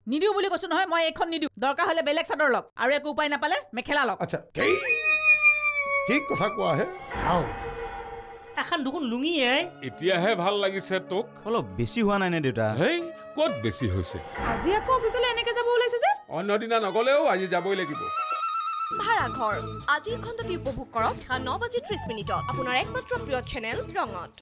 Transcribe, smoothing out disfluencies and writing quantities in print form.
নিদিও বুলি কৈছো নহয় মই এইখন নিদিও দৰকাৰ হলে বেলেগ চাদৰ লওক আৰু একো উপায় নাপালে মেখেলা লওক আচ্ছা কি কথা কোৱা হে আও এখন দুখন লুঙি এতিয়াহে ভাল লাগিছে তোক অলপ বেছি হোৱা নাই নে দেউতা হেই ক'ত বেছি হৈছে আজি আকৌ অফিচলৈ এনেকে যাব ওলাইছে যে অন্য দিনা নগলেও আজি যাবই লাগিব ভাড়াঘৰ আজিৰ খণ্ডটি উপভোগ কৰক 9:30 আপোনাৰ একমাত্ৰ প্ৰিয় চেনেল ৰঙত